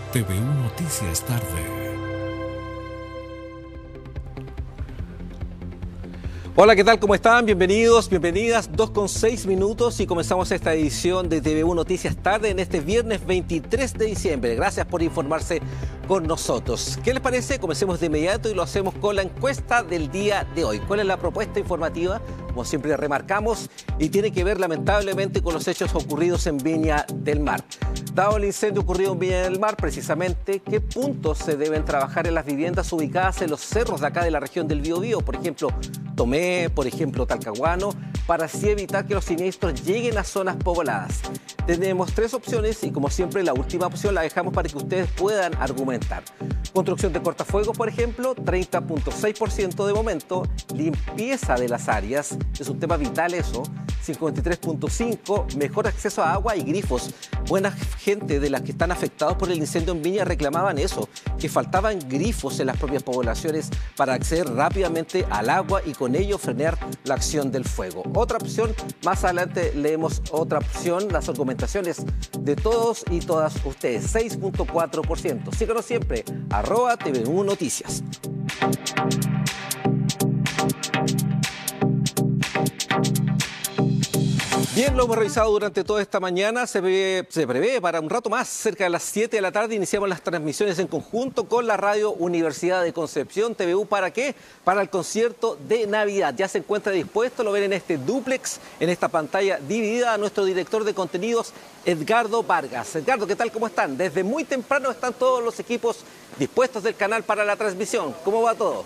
TVU Noticias Tarde. Hola, ¿qué tal? ¿Cómo están? Bienvenidos, bienvenidas. 2:06 minutos y comenzamos esta edición de TVU Noticias Tarde en este viernes 23 de diciembre. Gracias por informarse con nosotros. ¿Qué les parece? Comencemos de inmediato y lo hacemos con la encuesta del día de hoy. ¿Cuál es la propuesta informativa? Como siempre remarcamos, y tiene que ver lamentablemente con los hechos ocurridos en Viña del Mar. Dado el incendio ocurrido en Viña del Mar, precisamente, ¿qué puntos se deben trabajar en las viviendas ubicadas en los cerros de acá de la región del Biobío? Por ejemplo, Tomé, por ejemplo, Talcahuano, para así evitar que los siniestros lleguen a zonas pobladas. Tenemos tres opciones y, como siempre, la última opción la dejamos para que ustedes puedan argumentar. Construcción de cortafuegos, por ejemplo, 30.6% de momento. Limpieza de las áreas, es un tema vital eso, 53.5%. Mejor acceso a agua y grifos. Buena gente de las que están afectados por el incendio en Viña reclamaban eso, que faltaban grifos en las propias poblaciones para acceder rápidamente al agua y con ello frenar la acción del fuego. Otra opción, más adelante leemos otra opción, las argumentaciones de todos y todas ustedes, 6.4%. Síganos siempre, @TVU Noticias. Bien, lo hemos revisado durante toda esta mañana. Se prevé para un rato más, cerca de las 7 de la tarde, iniciamos las transmisiones en conjunto con la Radio Universidad de Concepción, TVU. ¿Para qué? Para el concierto de Navidad. Ya se encuentra dispuesto, lo ven en este dúplex, en esta pantalla dividida, a nuestro director de contenidos, Edgardo Vargas. Edgardo, ¿qué tal? ¿Cómo están? Desde muy temprano están todos los equipos dispuestos del canal para la transmisión. ¿Cómo va todo?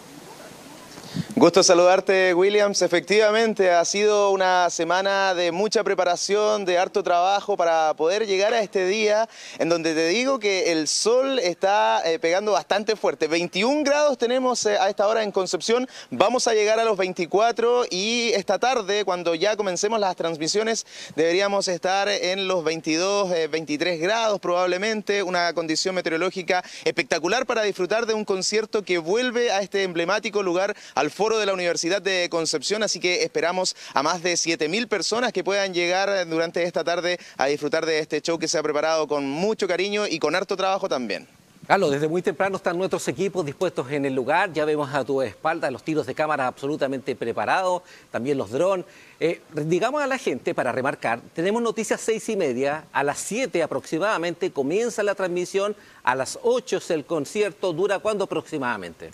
Gusto saludarte, Williams. Efectivamente, ha sido una semana de mucha preparación, de harto trabajo para poder llegar a este día en donde te digo que el sol está pegando bastante fuerte. 21 grados tenemos a esta hora en Concepción, vamos a llegar a los 24 y esta tarde, cuando ya comencemos las transmisiones, deberíamos estar en los 22, 23 grados probablemente, una condición meteorológica espectacular para disfrutar de un concierto que vuelve a este emblemático lugar, al foro de la Universidad de Concepción, así que esperamos a más de 7.000 personas que puedan llegar durante esta tarde a disfrutar de este show que se ha preparado con mucho cariño y con harto trabajo también. Carlos, desde muy temprano están nuestros equipos dispuestos en el lugar, ya vemos a tu espalda los tiros de cámara absolutamente preparados, también los drones. Digamos a la gente, para remarcar, tenemos noticias 6:30, a las 7 aproximadamente comienza la transmisión, a las 8 es el concierto. ¿Dura cuándo aproximadamente?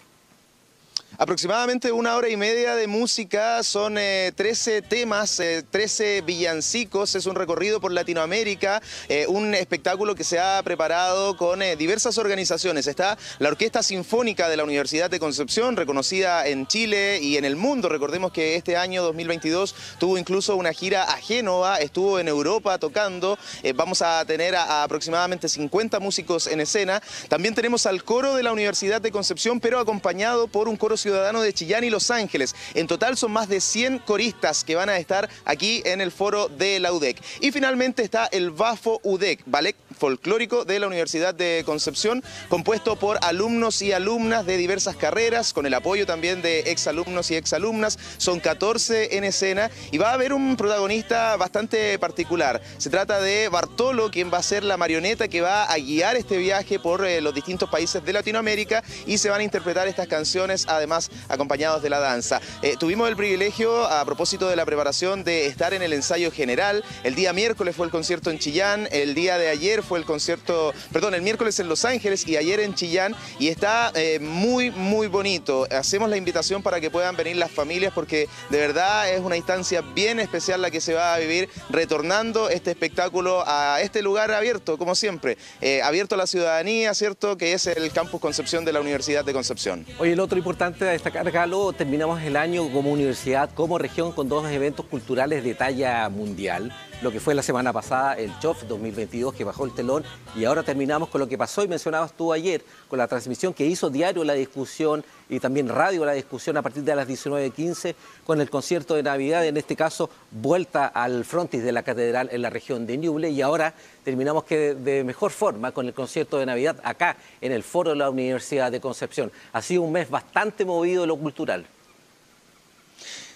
Aproximadamente 1 hora y media de música, son 13 temas, 13 villancicos, es un recorrido por Latinoamérica, un espectáculo que se ha preparado con diversas organizaciones. Está la Orquesta Sinfónica de la Universidad de Concepción, reconocida en Chile y en el mundo. Recordemos que este año 2022 tuvo incluso una gira a Génova, estuvo en Europa tocando. Vamos a tener a aproximadamente 50 músicos en escena. También tenemos al coro de la Universidad de Concepción, pero acompañado por un coro ciudadano de Chillán y Los Ángeles. En total son más de 100 coristas que van a estar aquí en el foro de la UDEC. Y finalmente está el Bafo UDEC, ballet folclórico de la Universidad de Concepción, compuesto por alumnos y alumnas de diversas carreras, con el apoyo también de exalumnos y exalumnas. Son 14 en escena y va a haber un protagonista bastante particular. Se trata de Bartolo, quien va a ser la marioneta que va a guiar este viaje por los distintos países de Latinoamérica, y se van a interpretar estas canciones, además acompañados de la danza. Tuvimos el privilegio, a propósito de la preparación, de estar en el ensayo general. El día miércoles fue el concierto en Chillán, el día de ayer fue el concierto, perdón, el miércoles en Los Ángeles y ayer en Chillán, y está muy bonito. Hacemos la invitación para que puedan venir las familias, porque de verdad es una instancia bien especial la que se va a vivir, retornando este espectáculo a este lugar abierto, como siempre, abierto a la ciudadanía, ¿cierto?, que es el Campus Concepción de la Universidad de Concepción. Oye, el otro importante a destacar, Galo, terminamos el año como universidad, como región, con dos eventos culturales de talla mundial. Lo que fue la semana pasada, el CHOF 2022, que bajó el telón, y ahora terminamos con lo que pasó y mencionabas tú ayer, con la transmisión que hizo Diario La Discusión y también Radio La Discusión a partir de las 19:15, con el concierto de Navidad, en este caso, vuelta al frontis de la Catedral en la región de Ñuble, y ahora terminamos de mejor forma con el concierto de Navidad acá en el foro de la Universidad de Concepción. Ha sido un mes bastante movido en lo cultural.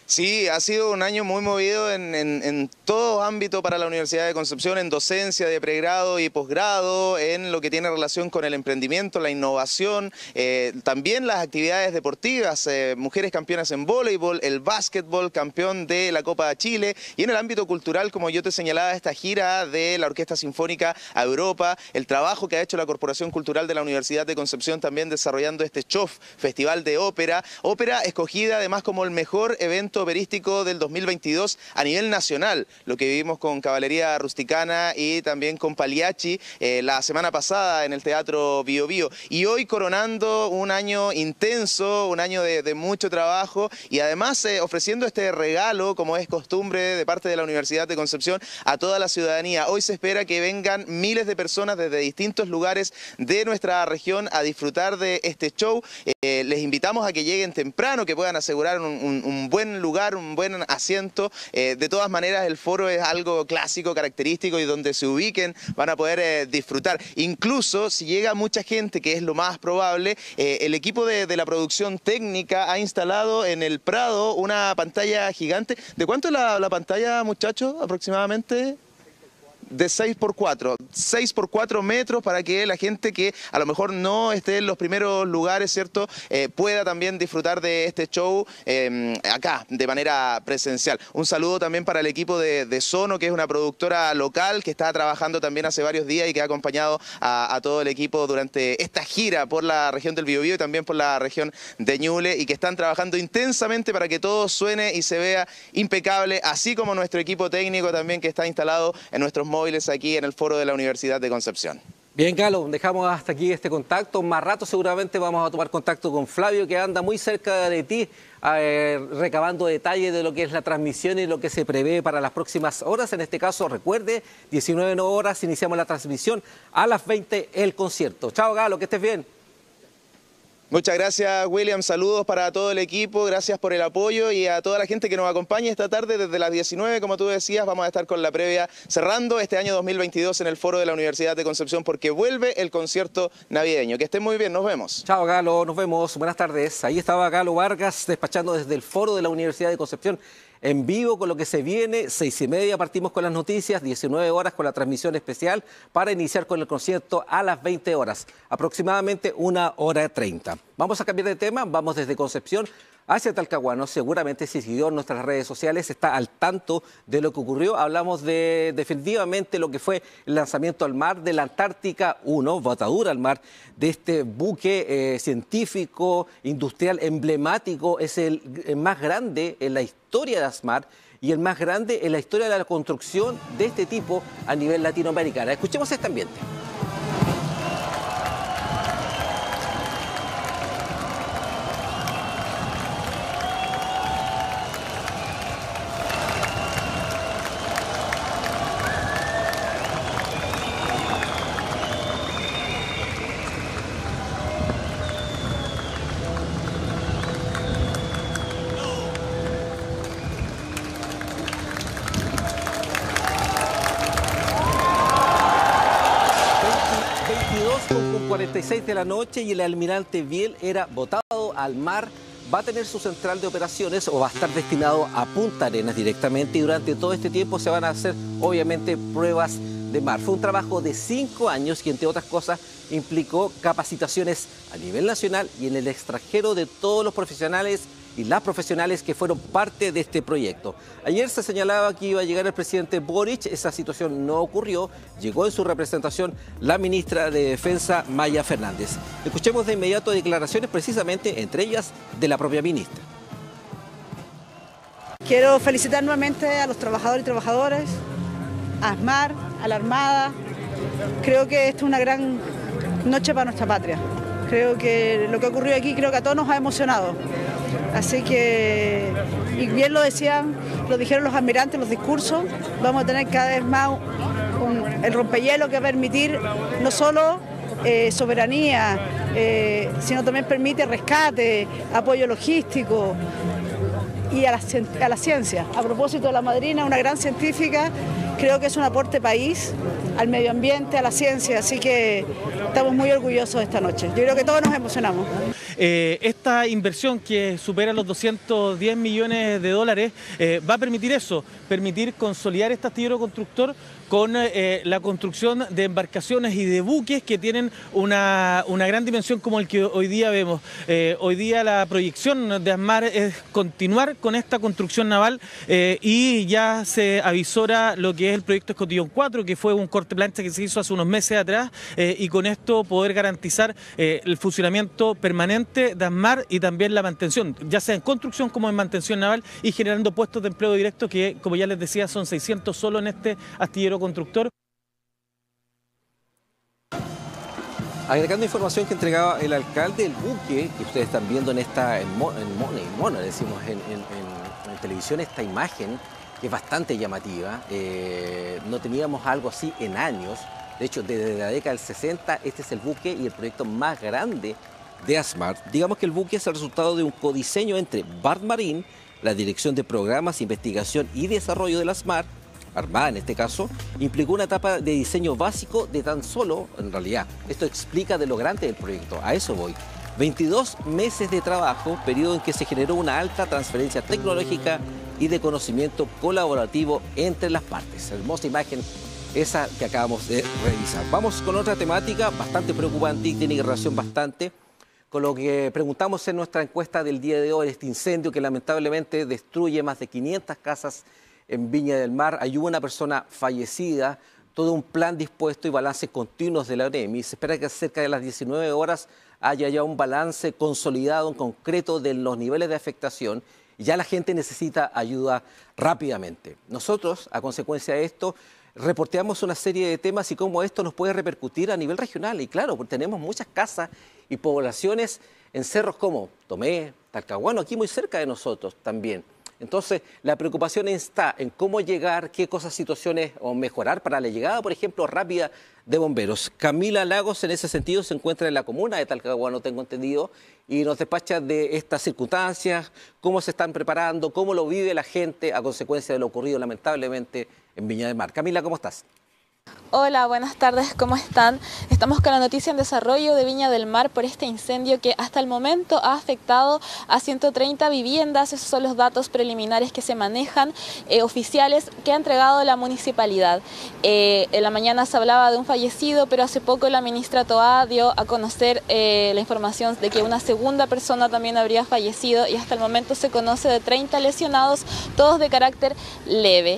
Sí, ha sido un año muy movido en todo ámbito para la Universidad de Concepción, en docencia de pregrado y posgrado, en lo que tiene relación con el emprendimiento, la innovación, también las actividades deportivas, mujeres campeonas en voleibol, el básquetbol, campeón de la Copa de Chile, y en el ámbito cultural, como yo te señalaba, esta gira de la Orquesta Sinfónica a Europa, el trabajo que ha hecho la Corporación Cultural de la Universidad de Concepción también desarrollando este CHOF, Festival de Ópera escogida además como el mejor evento operístico del 2022 a nivel nacional, lo que vivimos con Caballería Rusticana y también con Pagliacci la semana pasada en el Teatro Bio Bio, y hoy coronando un año intenso, un año de mucho trabajo, y además ofreciendo este regalo, como es costumbre de parte de la Universidad de Concepción, a toda la ciudadanía. Hoy se espera que vengan miles de personas desde distintos lugares de nuestra región a disfrutar de este show. Les invitamos a que lleguen temprano, que puedan asegurar un buen lugar, un buen asiento. De todas maneras, el foro es algo clásico, característico, y donde se ubiquen van a poder disfrutar. Incluso si llega mucha gente, que es lo más probable, el equipo de la producción técnica ha instalado en el Prado una pantalla gigante. ¿De cuánto es la pantalla, muchachos, aproximadamente? De 6x4, 6x4 metros, para que la gente que a lo mejor no esté en los primeros lugares, ¿cierto?, pueda también disfrutar de este show acá, de manera presencial. Un saludo también para el equipo de Sono, que es una productora local que está trabajando también hace varios días y que ha acompañado a todo el equipo durante esta gira por la región del Biobío y también por la región de Ñuble, y que están trabajando intensamente para que todo suene y se vea impecable, así como nuestro equipo técnico también, que está instalado en nuestros móviles aquí en el foro de la Universidad de Concepción. Bien, Galo, dejamos hasta aquí este contacto. Más rato seguramente vamos a tomar contacto con Flavio, que anda muy cerca de ti, recabando detalles de lo que es la transmisión y lo que se prevé para las próximas horas. En este caso, recuerde, 19 horas iniciamos la transmisión, a las 20 el concierto. Chao, Galo, que estés bien. Muchas gracias, William. Saludos para todo el equipo, gracias por el apoyo, y a toda la gente que nos acompaña esta tarde desde las 19, como tú decías. Vamos a estar con la previa cerrando este año 2022 en el foro de la Universidad de Concepción, porque vuelve el concierto navideño. Que estén muy bien, nos vemos. Chao, Galo, nos vemos, buenas tardes. Ahí estaba Galo Vargas despachando desde el foro de la Universidad de Concepción, en vivo con lo que se viene. 6:30 partimos con las noticias, 19 horas con la transmisión especial, para iniciar con el concierto a las 20 horas, aproximadamente 1:30. Vamos a cambiar de tema, vamos desde Concepción hacia Talcahuano. Seguramente si siguió en nuestras redes sociales está al tanto de lo que ocurrió. Hablamos de definitivamente lo que fue el lanzamiento al mar de la Antártica 1, botadura al mar, de este buque científico, industrial, emblemático. Es el más grande en la historia de ASMAR y el más grande en la historia de la construcción de este tipo a nivel latinoamericano. Escuchemos este ambiente. Con 46 de la noche, y el almirante Biel era botado al mar. Va a tener su central de operaciones, o va a estar destinado a Punta Arenas directamente, y durante todo este tiempo se van a hacer obviamente pruebas de mar. Fue un trabajo de 5 años que, entre otras cosas, implicó capacitaciones a nivel nacional y en el extranjero de todos los profesionales y las profesionales que fueron parte de este proyecto. Ayer se señalaba que iba a llegar el presidente Boric. Esa situación no ocurrió. Llegó en su representación la ministra de Defensa, Maya Fernández. Escuchemos de inmediato declaraciones, precisamente entre ellas de la propia ministra. Quiero felicitar nuevamente a los trabajadores y trabajadoras, a ASMAR, a la Armada. Creo que esta es una gran noche para nuestra patria. Creo que lo que ocurrió aquí, creo que a todos nos ha emocionado. Así que, y bien lo decían, lo dijeron los almirantes en los discursos, vamos a tener cada vez más el rompehielo que va a permitir no solo soberanía, sino también permite rescate, apoyo logístico y a la ciencia. A propósito de la madrina, una gran científica, creo que es un aporte país, al medio ambiente, a la ciencia, así que estamos muy orgullosos de esta noche. Yo creo que todos nos emocionamos. esta inversión que supera los 210 millones de dólares va a permitir eso, permitir consolidar este astillero constructor con la construcción de embarcaciones y de buques que tienen una gran dimensión como el que hoy día vemos. Hoy día la proyección de ASMAR es continuar con esta construcción naval y ya se avisora lo que es el proyecto Escotillón 4, que fue un corte plancha que se hizo hace unos meses atrás y con esto poder garantizar el funcionamiento permanente de ASMAR y también la mantención, ya sea en construcción como en mantención naval y generando puestos de empleo directo que, como ya les decía, son 600 solo en este astillero constructor. Agregando información que entregaba el alcalde, el buque que ustedes están viendo en Mona, decimos en televisión, esta imagen que es bastante llamativa. No teníamos algo así en años. De hecho, desde la década del 60, este es el buque y el proyecto más grande de ASMAR. Digamos que el buque es el resultado de un codiseño entre Bardmarín, la Dirección de Programas, Investigación y Desarrollo de la ASMAR, Armada en este caso, implicó una etapa de diseño básico de tan solo, en realidad, esto explica de lo grande del proyecto, a eso voy, 22 meses de trabajo, periodo en que se generó una alta transferencia tecnológica y de conocimiento colaborativo entre las partes. Hermosa imagen esa que acabamos de revisar. Vamos con otra temática bastante preocupante y tiene relación bastante con lo que preguntamos en nuestra encuesta del día de hoy, este incendio que lamentablemente destruye más de 500 casas en Viña del Mar. Hay una persona fallecida, todo un plan dispuesto y balances continuos de la ONEMI. Se espera que cerca de las 19 horas haya ya un balance consolidado en concreto de los niveles de afectación y ya la gente necesita ayuda rápidamente. Nosotros, a consecuencia de esto, reporteamos una serie de temas y cómo esto nos puede repercutir a nivel regional. Y claro, porque tenemos muchas casas y poblaciones en cerros como Tomé, Talcahuano, aquí muy cerca de nosotros también. Entonces, la preocupación está en cómo llegar, qué cosas, situaciones o mejorar para la llegada, por ejemplo, rápida de bomberos. Camila Lagos, en ese sentido, se encuentra en la comuna de Talcahuano, tengo entendido, y nos despacha de estas circunstancias, cómo se están preparando, cómo lo vive la gente a consecuencia de lo ocurrido, lamentablemente, en Viña del Mar. Camila, ¿cómo estás? Hola, buenas tardes, ¿cómo están? Estamos con la noticia en desarrollo de Viña del Mar por este incendio que hasta el momento ha afectado a 130 viviendas. Esos son los datos preliminares que se manejan, oficiales, que ha entregado la municipalidad. En la mañana se hablaba de un fallecido, pero hace poco la ministra Toá dio a conocer la información de que una segunda persona también habría fallecido y hasta el momento se conoce de 30 lesionados, todos de carácter leve.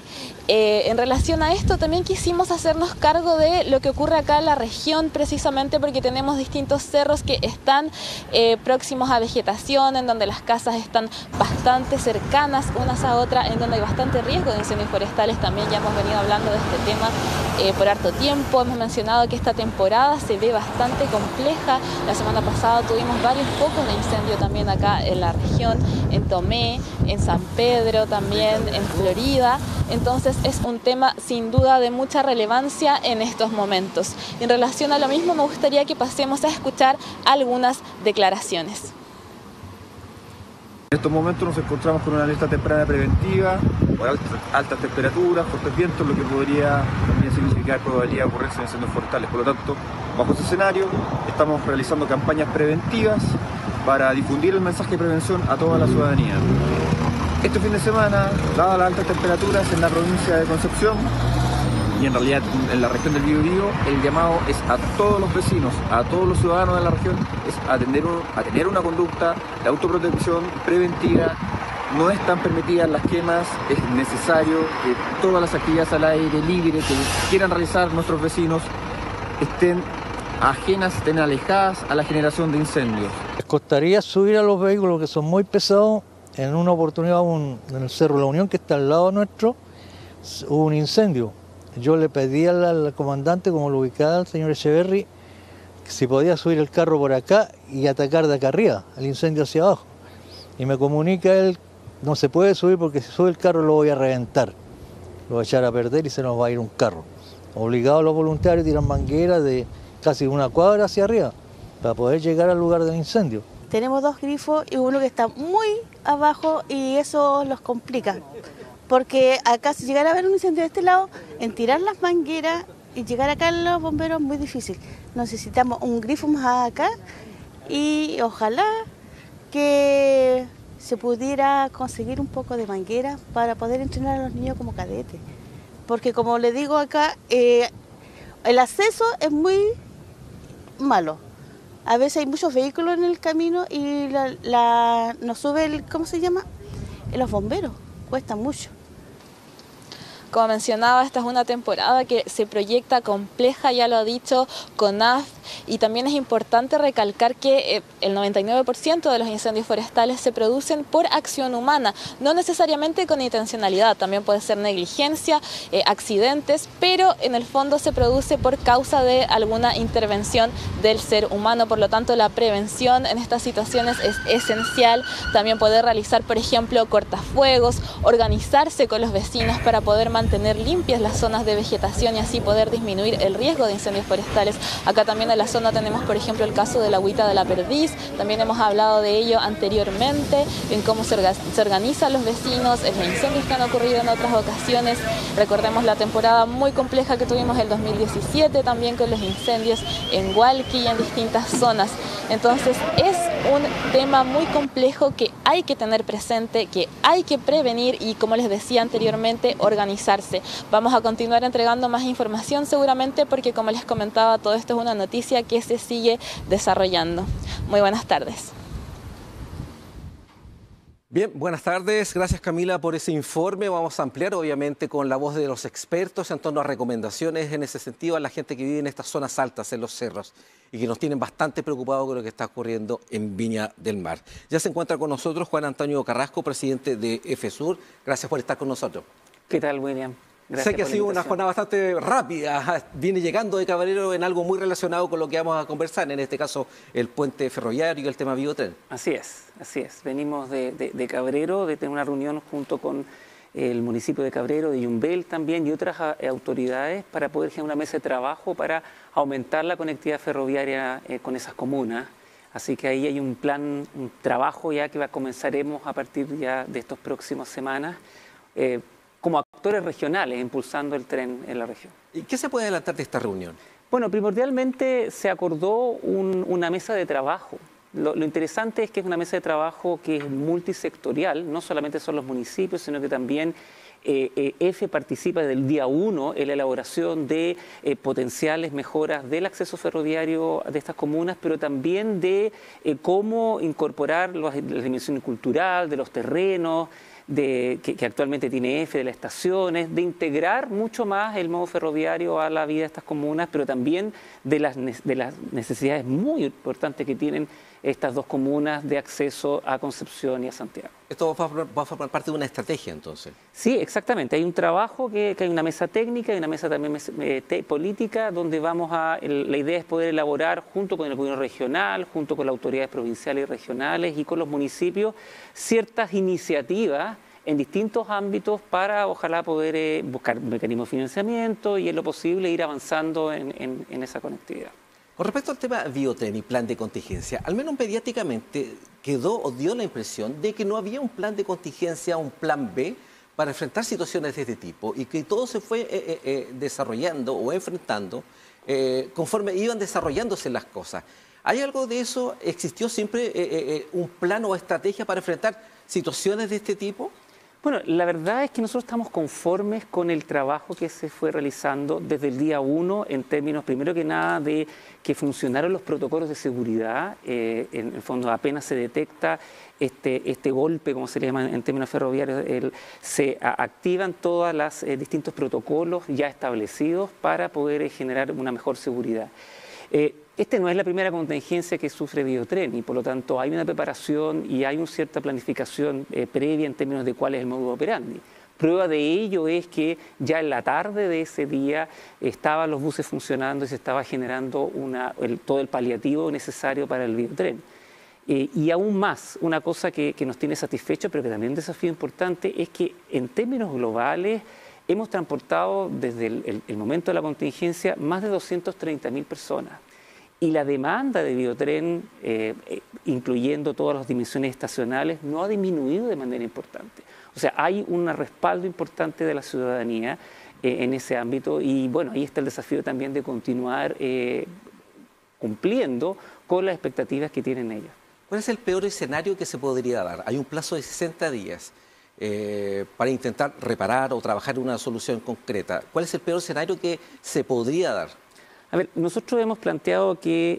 En relación a esto también quisimos hacernos cargo de lo que ocurre acá en la región, precisamente porque tenemos distintos cerros que están próximos a vegetación, en donde las casas están bastante cercanas unas a otras, en donde hay bastante riesgo de incendios forestales. También ya hemos venido hablando de este tema por harto tiempo. Hemos mencionado que esta temporada se ve bastante compleja. La semana pasada tuvimos varios focos de incendio también acá en la región, en Tomé, en San Pedro, también en Florida. Entonces es un tema sin duda de mucha relevancia en estos momentos. En relación a lo mismo, me gustaría que pasemos a escuchar algunas declaraciones. En estos momentos nos encontramos con una alerta temprana preventiva por altas temperaturas, fuertes vientos, lo que podría también significar probabilidad de ocurrencia de incendios forestales. Por lo tanto, bajo este escenario, estamos realizando campañas preventivas para difundir el mensaje de prevención a toda la ciudadanía. Este fin de semana, dadas las altas temperaturas en la provincia de Concepción y en realidad en la región del Biobío, el llamado es a todos los vecinos, a todos los ciudadanos de la región, es a tener una conducta de autoprotección preventiva. No están permitidas las quemas, es necesario que todas las actividades al aire libre que quieran realizar nuestros vecinos estén ajenas, estén alejadas a la generación de incendios. Les costaría subir a los vehículos que son muy pesados. En una oportunidad en el Cerro La Unión, que está al lado nuestro, hubo un incendio. Yo le pedí al comandante, como lo ubicaba el señor Echeverry, que si podía subir el carro por acá y atacar de acá arriba, el incendio hacia abajo. Y me comunica él, no se puede subir porque si sube el carro lo voy a reventar. Lo voy a echar a perder y se nos va a ir un carro. Obligados los voluntarios tiran mangueras de casi una cuadra hacia arriba para poder llegar al lugar del incendio. Tenemos dos grifos y uno que está muy abajo y eso los complica. Porque acá si llegara a haber un incendio de este lado, en tirar las mangueras y llegar acá a los bomberos es muy difícil. Necesitamos un grifo más acá y ojalá que se pudiera conseguir un poco de manguera para poder entrenar a los niños como cadetes. Porque como le digo acá, el acceso es muy malo. A veces hay muchos vehículos en el camino y nos sube ¿cómo se llama? Los bomberos, cuesta mucho. Como mencionaba, esta es una temporada que se proyecta compleja, ya lo ha dicho CONAF, y también es importante recalcar que el 99% de los incendios forestales se producen por acción humana, no necesariamente con intencionalidad, también puede ser negligencia, accidentes, pero en el fondo se produce por causa de alguna intervención del ser humano. Por lo tanto, la prevención en estas situaciones es esencial. También poder realizar, por ejemplo, cortafuegos, organizarse con los vecinos para poder mantener limpias las zonas de vegetación y así poder disminuir el riesgo de incendios forestales. Acá también en la zona tenemos, por ejemplo, el caso de la Agüita de la Perdiz. También hemos hablado de ello anteriormente, en cómo se organizan los vecinos, en los incendios que han ocurrido en otras ocasiones. Recordemos la temporada muy compleja que tuvimos el 2017, también con los incendios en Hualqui y en distintas zonas. Entonces es un tema muy complejo que hay que tener presente, que hay que prevenir y, como les decía anteriormente, organizarse. Vamos a continuar entregando más información seguramente porque, como les comentaba, todo esto es una noticia que se sigue desarrollando. Muy buenas tardes. Bien, buenas tardes. Gracias, Camila, por ese informe. Vamos a ampliar, obviamente, con la voz de los expertos en torno a recomendaciones en ese sentido a la gente que vive en estas zonas altas, en los cerros, y que nos tienen bastante preocupados con lo que está ocurriendo en Viña del Mar. Ya se encuentra con nosotros Juan Antonio Carrasco, presidente de EFESUR. Gracias por estar con nosotros. ¿Qué tal, William? Gracias. Sé que ha sido una jornada bastante rápida. Viene llegando de Cabrero en algo muy relacionado con lo que vamos a conversar, en este caso el puente ferroviario y el tema biotren. Así es, así es. Venimos de Cabrero, de tener una reunión junto con el municipio de Cabrero, de Yumbel también y otras autoridades para poder generar una mesa de trabajo para aumentar la conectividad ferroviaria con esas comunas. Así que ahí hay un plan, un trabajo ya que comenzaremos a partir ya de estas próximas semanas. Como actores regionales impulsando el tren en la región. ¿Y qué se puede adelantar de esta reunión? Bueno, primordialmente se acordó una mesa de trabajo. Lo interesante es que es una mesa de trabajo que es multisectorial, no solamente son los municipios, sino que también EFE participa desde el día 1 en la elaboración de potenciales mejoras del acceso ferroviario de estas comunas, pero también de cómo incorporar la dimensión cultural, de los terrenos, que actualmente tiene EFE, de las estaciones, de integrar mucho más el modo ferroviario a la vida de estas comunas, pero también de las necesidades muy importantes que tienen estas dos comunas de acceso a Concepción y a Santiago. ¿Esto va a formar parte de una estrategia entonces? Sí, exactamente. Hay un trabajo que hay una mesa técnica y una mesa también política donde la idea es poder elaborar junto con el gobierno regional, junto con las autoridades provinciales y regionales y con los municipios ciertas iniciativas en distintos ámbitos para ojalá poder buscar mecanismos de financiamiento y en lo posible ir avanzando en esa conectividad. Con respecto al tema biotren y plan de contingencia, al menos mediáticamente quedó o dio la impresión de que no había un plan de contingencia, un plan B, para enfrentar situaciones de este tipo y que todo se fue desarrollando o enfrentando conforme iban desarrollándose las cosas. ¿Hay algo de eso? ¿Existió siempre un plan o estrategia para enfrentar situaciones de este tipo? Bueno, la verdad es que nosotros estamos conformes con el trabajo que se fue realizando desde el día 1 en términos, primero que nada, de que funcionaron los protocolos de seguridad. En el fondo, apenas se detecta este golpe, como se le llama en términos ferroviarios, se activan todos los distintos protocolos ya establecidos para poder generar una mejor seguridad. Esta no es la primera contingencia que sufre Biotren y por lo tanto hay una preparación y hay una cierta planificación previa en términos de cuál es el modus operandi. Prueba de ello es que ya en la tarde de ese día estaban los buses funcionando y se estaba generando todo el paliativo necesario para el Biotren. Y aún más, una cosa que nos tiene satisfechos, pero que también es un desafío importante, es que en términos globales hemos transportado desde el momento de la contingencia más de 230.000 personas. Y la demanda de Biotren, incluyendo todas las dimensiones estacionales, no ha disminuido de manera importante. O sea, hay un respaldo importante de la ciudadanía en ese ámbito y bueno, ahí está el desafío también de continuar cumpliendo con las expectativas que tienen ellos. ¿Cuál es el peor escenario que se podría dar? Hay un plazo de 60 días para intentar reparar o trabajar en una solución concreta. ¿Cuál es el peor escenario que se podría dar? A ver, nosotros hemos planteado que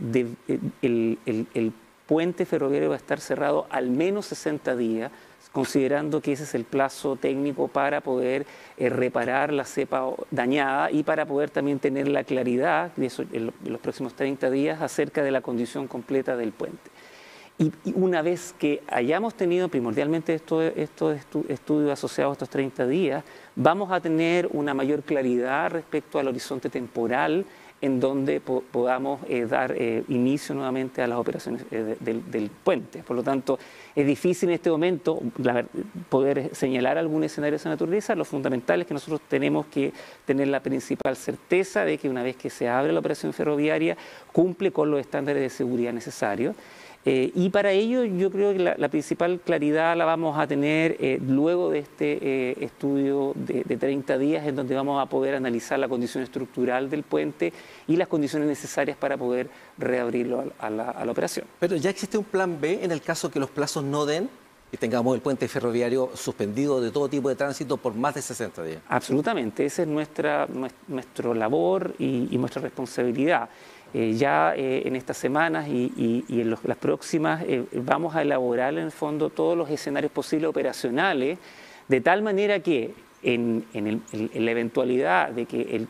el puente ferroviario va a estar cerrado al menos 60 días, considerando que ese es el plazo técnico para poder reparar la cepa dañada y para poder también tener la claridad de eso, en los próximos 30 días acerca de la condición completa del puente. Y una vez que hayamos tenido primordialmente estos estudios asociados a estos 30 días, vamos a tener una mayor claridad respecto al horizonte temporal en donde podamos dar inicio nuevamente a las operaciones del puente. Por lo tanto, es difícil en este momento poder señalar algún escenario de esa naturaleza. Lo fundamental es que nosotros tenemos que tener la principal certeza de que una vez que se abre la operación ferroviaria, cumple con los estándares de seguridad necesarios. Y para ello yo creo que la principal claridad la vamos a tener luego de este estudio de 30 días, en donde vamos a poder analizar la condición estructural del puente y las condiciones necesarias para poder reabrirlo a la operación. Pero ya existe un plan B en el caso que los plazos no den y tengamos el puente ferroviario suspendido de todo tipo de tránsito por más de 60 días. Absolutamente, esa es nuestra labor y nuestra responsabilidad. Ya en estas semanas y en las próximas vamos a elaborar en el fondo todos los escenarios posibles operacionales, de tal manera que en la eventualidad de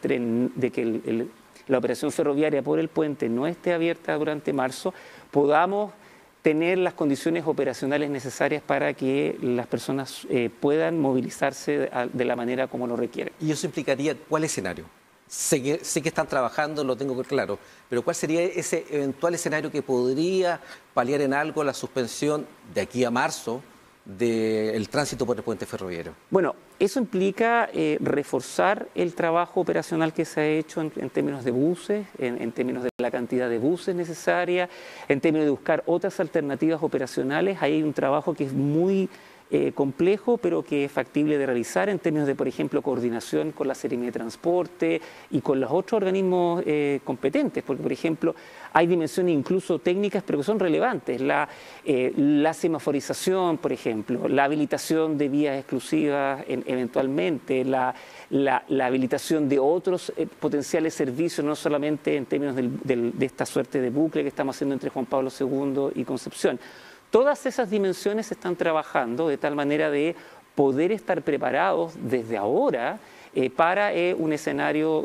que la operación ferroviaria por el puente no esté abierta durante marzo, podamos tener las condiciones operacionales necesarias para que las personas puedan movilizarse de la manera como lo requieren. ¿Y eso implicaría cuál escenario? Sé que están trabajando, lo tengo claro, pero ¿cuál sería ese eventual escenario que podría paliar en algo la suspensión de aquí a marzo del tránsito por el puente ferroviario? Bueno, eso implica reforzar el trabajo operacional que se ha hecho en términos de buses, en términos de la cantidad de buses necesaria, en términos de buscar otras alternativas operacionales. Ahí hay un trabajo que es muy complejo, pero que es factible de realizar en términos de, por ejemplo, coordinación con la Seremía de Transporte y con los otros organismos competentes, porque, por ejemplo, hay dimensiones incluso técnicas, pero que son relevantes. La semaforización, por ejemplo, la habilitación de vías exclusivas eventualmente, la habilitación de otros potenciales servicios, no solamente en términos de esta suerte de bucle que estamos haciendo entre Juan Pablo II y Concepción. Todas esas dimensiones se están trabajando de tal manera de poder estar preparados desde ahora para un escenario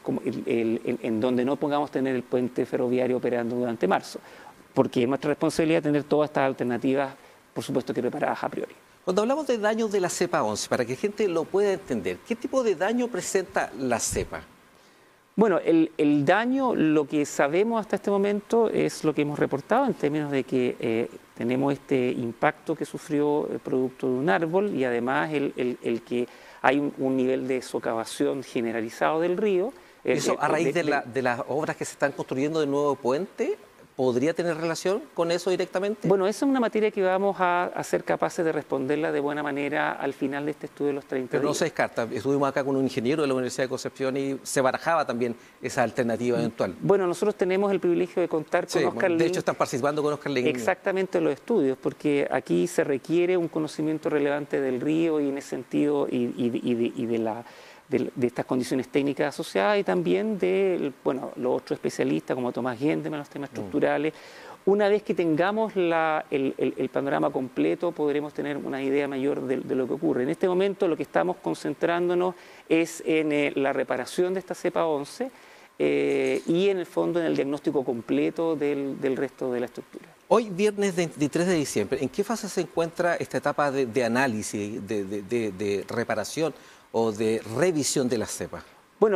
en donde no pongamos tener el puente ferroviario operando durante marzo, porque es nuestra responsabilidad tener todas estas alternativas, por supuesto que preparadas a priori. Cuando hablamos de daño de la cepa 11, para que la gente lo pueda entender, ¿qué tipo de daño presenta la cepa? Bueno, el daño, lo que sabemos hasta este momento es lo que hemos reportado en términos de que tenemos este impacto que sufrió el producto de un árbol y además el que hay un nivel de socavación generalizado del río. ¿Eso a raíz de las obras que se están construyendo del nuevo puente? ¿Podría tener relación con eso directamente? Bueno, esa es una materia que vamos a ser capaces de responderla de buena manera al final de este estudio de los 30 días. Pero no se descarta. Estuvimos acá con un ingeniero de la Universidad de Concepción y se barajaba también esa alternativa eventual. Bueno, nosotros tenemos el privilegio de contar con Oscar Lin. De hecho, están participando con Oscar Lin. Exactamente en los estudios, porque aquí se requiere un conocimiento relevante del río y en ese sentido de estas condiciones técnicas asociadas y también de los otros especialistas como Tomás Gendemann, los temas estructurales. Una vez que tengamos el panorama completo, podremos tener una idea mayor de lo que ocurre. En este momento lo que estamos concentrándonos es en la reparación de esta cepa 11 y en el fondo en el diagnóstico completo del resto de la estructura. Hoy, viernes 23 de diciembre, ¿en qué fase se encuentra esta etapa de análisis, de reparación o de revisión de la cepa? Bueno,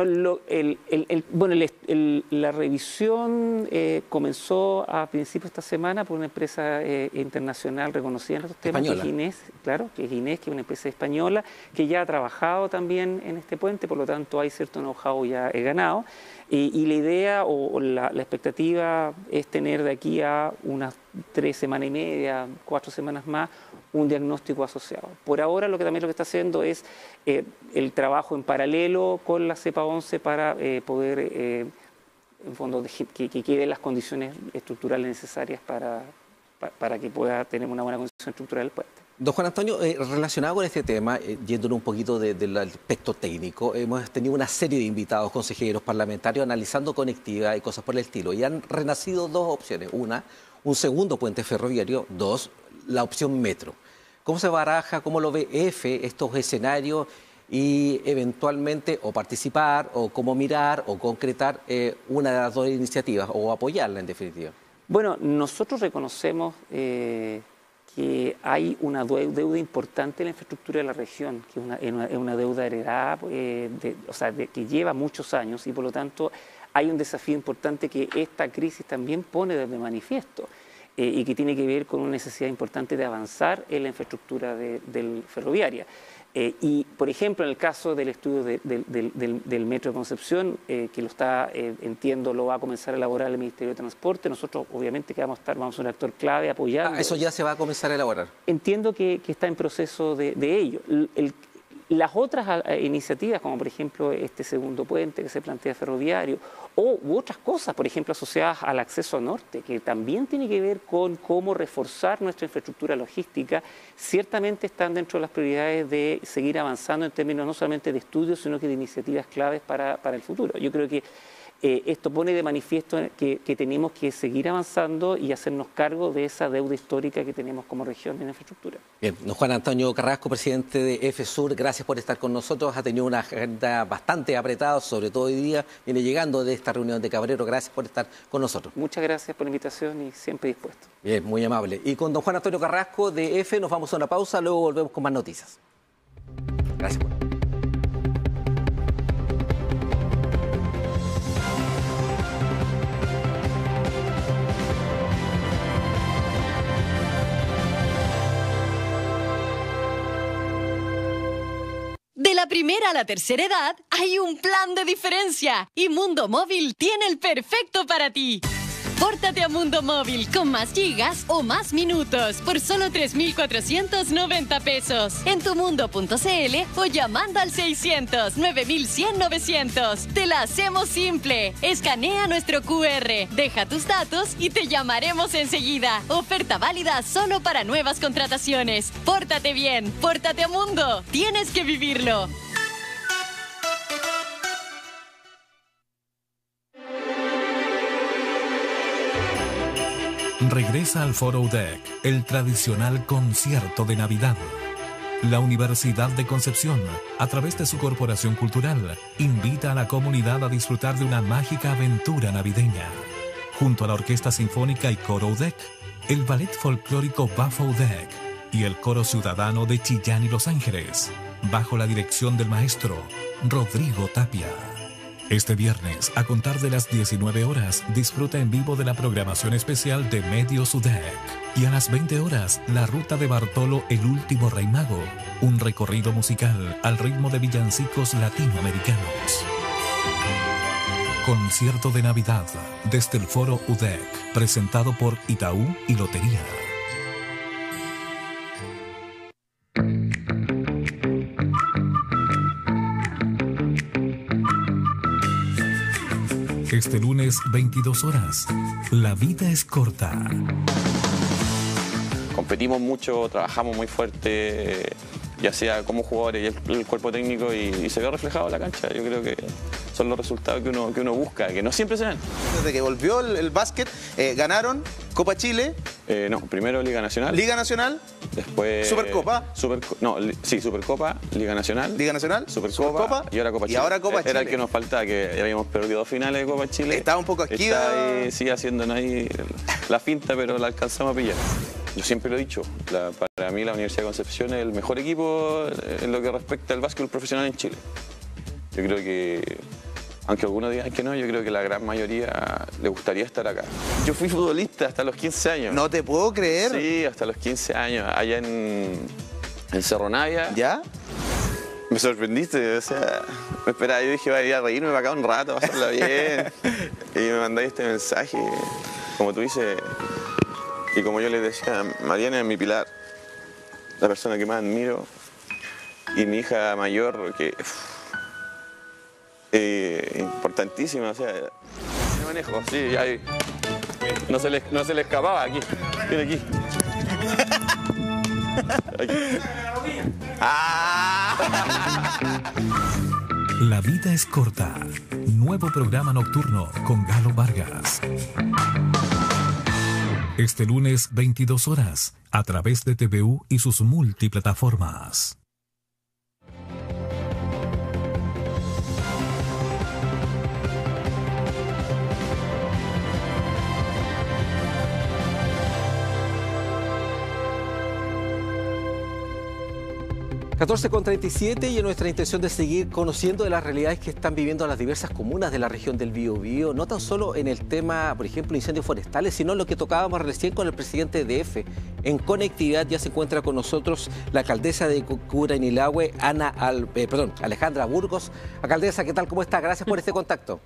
la revisión comenzó a principios de esta semana por una empresa internacional reconocida en estos temas, que es Ginés, claro, que es Ginés, que es una empresa española que ya ha trabajado también en este puente, por lo tanto hay cierto know-how ya ganado. Y la idea o la expectativa es tener de aquí a unas 3 semanas y media, 4 semanas más, un diagnóstico asociado. Por ahora lo que está haciendo es el trabajo en paralelo con la cepa 11 para poder en fondo, que queden las condiciones estructurales necesarias para que pueda tener una buena condición estructural el puente. Don Juan Antonio, relacionado con este tema, yéndonos un poquito del aspecto técnico, hemos tenido una serie de invitados, consejeros, parlamentarios, analizando conectividad y cosas por el estilo, y han renacido dos opciones. Una, un segundo puente ferroviario. Dos, la opción metro. ¿Cómo se baraja, cómo lo ve EFE estos escenarios y eventualmente o participar o cómo mirar o concretar una de las dos iniciativas o apoyarla en definitiva? Bueno, nosotros reconocemos que hay una deuda importante en la infraestructura de la región, que es una deuda heredada, que lleva muchos años, y por lo tanto hay un desafío importante que esta crisis también pone de manifiesto, y que tiene que ver con una necesidad importante de avanzar en la infraestructura ferroviaria. Y, por ejemplo, en el caso del estudio del Metro de Concepción, que entiendo, lo va a comenzar a elaborar el Ministerio de Transporte, nosotros obviamente que vamos a ser un actor clave apoyando. ¿Eso ya se va a comenzar a elaborar? Entiendo que está en proceso de ello. Las otras iniciativas, como por ejemplo este segundo puente que se plantea ferroviario, u otras cosas, por ejemplo, asociadas al acceso norte, que también tiene que ver con cómo reforzar nuestra infraestructura logística, ciertamente están dentro de las prioridades de seguir avanzando en términos no solamente de estudios, sino que de iniciativas claves para el futuro. Yo creo que esto pone de manifiesto que tenemos que seguir avanzando y hacernos cargo de esa deuda histórica que tenemos como región en infraestructura. Bien, don Juan Antonio Carrasco, presidente de EFE Sur, gracias por estar con nosotros. Ha tenido una agenda bastante apretada, sobre todo hoy día, viene llegando de esta reunión de Cabrero. Gracias por estar con nosotros. Muchas gracias por la invitación y siempre dispuesto. Bien, muy amable. Y con don Juan Antonio Carrasco de EFE nos vamos a una pausa, luego volvemos con más noticias. Gracias. De la primera a la tercera edad hay un plan de diferencia y Mundo Móvil tiene el perfecto para ti. Pórtate a Mundo Móvil con más gigas o más minutos por solo 3.490 pesos en tumundo.cl o llamando al 600-9100-900. Te la hacemos simple. Escanea nuestro QR, deja tus datos y te llamaremos enseguida. Oferta válida solo para nuevas contrataciones. Pórtate bien, pórtate a Mundo. Tienes que vivirlo. Regresa al Foro UDEC, el tradicional concierto de Navidad. La Universidad de Concepción, a través de su corporación cultural, invita a la comunidad a disfrutar de una mágica aventura navideña. Junto a la Orquesta Sinfónica y Coro UDEC, el Ballet Folclórico Bafo UDEC y el Coro Ciudadano de Chillán y Los Ángeles, bajo la dirección del maestro Rodrigo Tapia. Este viernes, a contar de las 19 horas, disfruta en vivo de la programación especial de Medios UDEC. Y a las 20 horas, la ruta de Bartolo, el último rey mago. Un recorrido musical al ritmo de villancicos latinoamericanos. Concierto de Navidad, desde el Foro UDEC, presentado por Itaú y Lotería. Este lunes, 22 horas. La vida es corta. Competimos mucho, trabajamos muy fuerte, ya sea como jugadores y el cuerpo técnico, y se ve reflejado en la cancha. Yo creo que son los resultados que uno busca, que no siempre se dan. Desde que volvió el básquet, ganaron Copa Chile. No, primero Liga Nacional. Liga Nacional. Después... Supercopa. Supercopa, Liga Nacional. Liga Nacional. Supercopa. Y ahora Copa Chile. Y ahora Copa Chile. Era el que nos faltaba, que habíamos perdido 2 finales de Copa Chile. Estaba un poco esquivo. Está ahí, sigue haciéndonos ahí la finta, pero la alcanzamos a pillar. Yo siempre lo he dicho, para mí la Universidad de Concepción es el mejor equipo en lo que respecta al básquetbol profesional en Chile. Yo creo que, aunque algunos digan que no, yo creo que la gran mayoría le gustaría estar acá. Yo fui futbolista hasta los 15 años. No te puedo creer. Sí, hasta los 15 años, allá en Cerro Navia. ¿Ya? Me sorprendiste, o sea, me esperaba, yo dije, voy a ir a reírme para acá un rato, pasarla bien. Y me mandáis este mensaje, como tú dices. Y como yo les decía, Mariana es mi pilar, la persona que más admiro, y mi hija mayor, que importantísima, o sea. manejo, sí, ahí. No se le escapaba aquí. Viene aquí. Aquí. La vida es corta. Nuevo programa nocturno con Galo Vargas. Este lunes, 22 horas, a través de TVU y sus multiplataformas. 14:37 y en nuestra intención de seguir conociendo de las realidades que están viviendo las diversas comunas de la región del Biobío, no tan solo en el tema, por ejemplo, incendios forestales, sino lo que tocábamos recién con el presidente de DF. En conectividad ya se encuentra con nosotros la alcaldesa de Curanilahue, Alejandra Burgos. Alcaldesa, ¿qué tal? ¿Cómo está? Gracias por este contacto.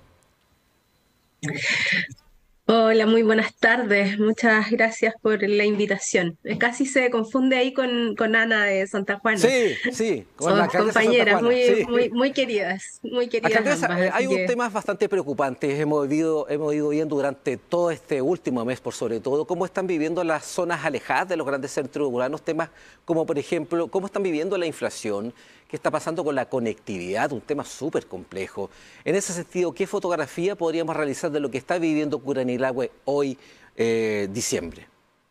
Hola, muy buenas tardes. Muchas gracias por la invitación. Casi se confunde ahí con Ana de Santa Juana. Sí, con la alcaldesa compañeras de Santa Juana. muy queridas, Alcaldesa, ambas. hay un tema bastante preocupante. Hemos ido viendo durante todo este último mes, por sobre todo, cómo están viviendo las zonas alejadas de los grandes centros urbanos, temas como, por ejemplo, cómo están viviendo la inflación, qué está pasando con la conectividad, un tema súper complejo. En ese sentido, ¿qué fotografía podríamos realizar de lo que está viviendo Curanilahue hoy, diciembre?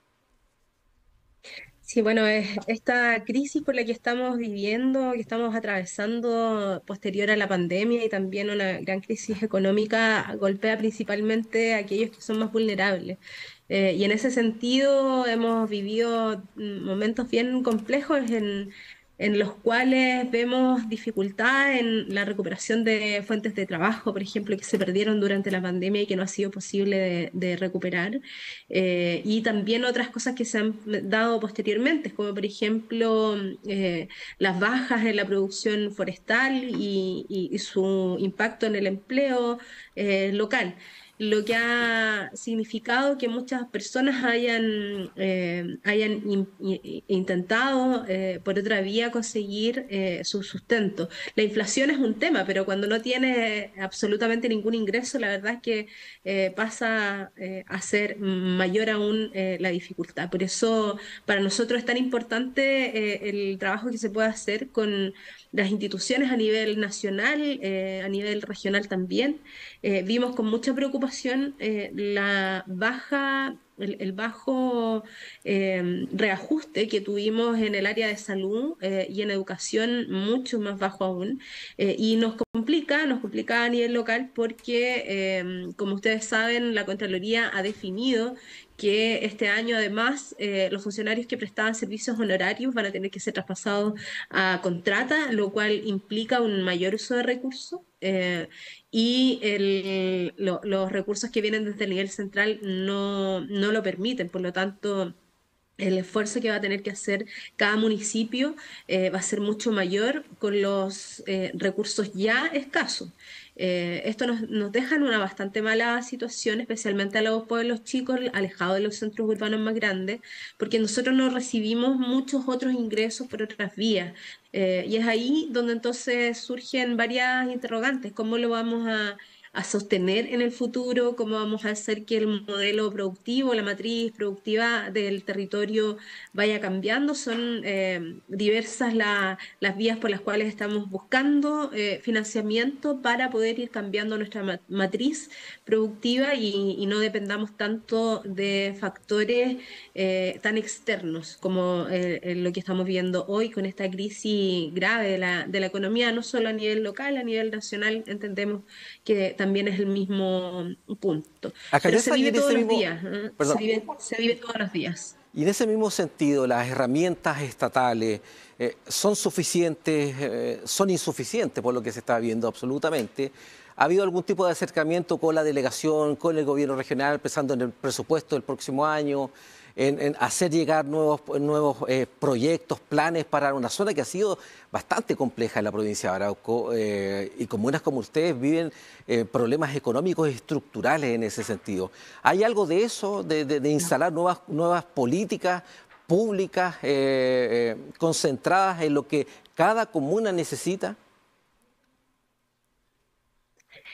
Sí, bueno, esta crisis por la que estamos viviendo, que estamos atravesando posterior a la pandemia y también una gran crisis económica, golpea principalmente a aquellos que son más vulnerables. Y en ese sentido hemos vivido momentos bien complejos en los cuales vemos dificultad en la recuperación de fuentes de trabajo, por ejemplo, que se perdieron durante la pandemia y que no ha sido posible de recuperar, y también otras cosas que se han dado posteriormente, como por ejemplo las bajas en la producción forestal y su impacto en el empleo local, lo que ha significado que muchas personas hayan intentado por otra vía conseguir su sustento. La inflación es un tema, pero cuando no tienes absolutamente ningún ingreso, la verdad es que pasa a ser mayor aún la dificultad. Por eso para nosotros es tan importante el trabajo que se puede hacer con las instituciones a nivel nacional, a nivel regional también. Vimos con mucha preocupación el bajo reajuste que tuvimos en el área de salud y en educación, mucho más bajo aún, y nos complica a nivel local porque, como ustedes saben, la Contraloría ha definido que este año además los funcionarios que prestaban servicios honorarios van a tener que ser traspasados a contrata, lo cual implica un mayor uso de recursos, y los recursos que vienen desde el nivel central no lo permiten. Por lo tanto, el esfuerzo que va a tener que hacer cada municipio va a ser mucho mayor con los recursos ya escasos. Esto nos deja en una bastante mala situación, especialmente a los pueblos chicos alejados de los centros urbanos más grandes, porque nosotros no recibimos muchos otros ingresos por otras vías. Y es ahí donde entonces surgen varias interrogantes. ¿Cómo lo vamos a sostener en el futuro? ¿Cómo vamos a hacer que el modelo productivo, la matriz productiva del territorio vaya cambiando? Son diversas las vías por las cuales estamos buscando financiamiento para poder ir cambiando nuestra matriz productiva y no dependamos tanto de factores tan externos como lo que estamos viendo hoy con esta crisis grave de la economía, no solo a nivel local, a nivel nacional. Entendemos que también es el mismo punto. Pero se vive todos los días. Se vive todos los días. Y en ese mismo sentido, las herramientas estatales son suficientes, son insuficientes por lo que se está viendo absolutamente. ¿Ha habido algún tipo de acercamiento con la delegación, con el gobierno regional, pensando en el presupuesto del próximo año, en hacer llegar nuevos proyectos, planes para una zona que ha sido bastante compleja en la provincia de Arauco, y comunas como ustedes viven problemas económicos y estructurales en ese sentido? ¿Hay algo de eso, de instalar nuevas políticas públicas concentradas en lo que cada comuna necesita?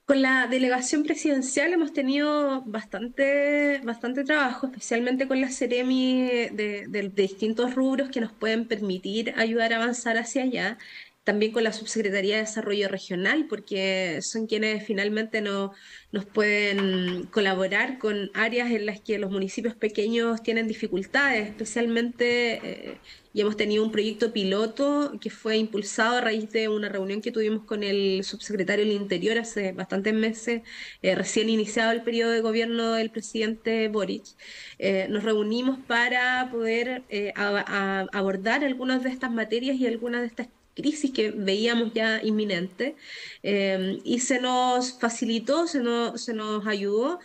Con la delegación presidencial hemos tenido bastante trabajo, especialmente con la Seremi de distintos rubros que nos pueden permitir ayudar a avanzar hacia allá. También con la Subsecretaría de Desarrollo Regional, porque son quienes finalmente nos pueden colaborar con áreas en las que los municipios pequeños tienen dificultades, especialmente, y hemos tenido un proyecto piloto que fue impulsado a raíz de una reunión que tuvimos con el subsecretario del Interior hace bastantes meses, recién iniciado el periodo de gobierno del presidente Boric. Nos reunimos para poder abordar algunas de estas materias y algunas de estas crisis que veíamos ya inminente, y se nos facilitó, se nos ayudó